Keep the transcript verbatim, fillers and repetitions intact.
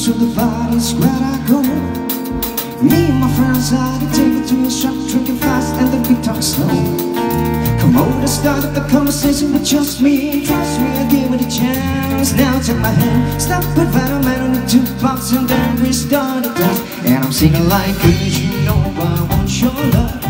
to the parties where I go. Me and my friends are to take it to a shop, drinking fast and then we talk slow. Come over, started the conversation with just me. Trust me, I give it a chance. Now take my hand, stop with Venom and the jukebox, and then we start to dance. And I'm singing like, 'cause you know I want your love.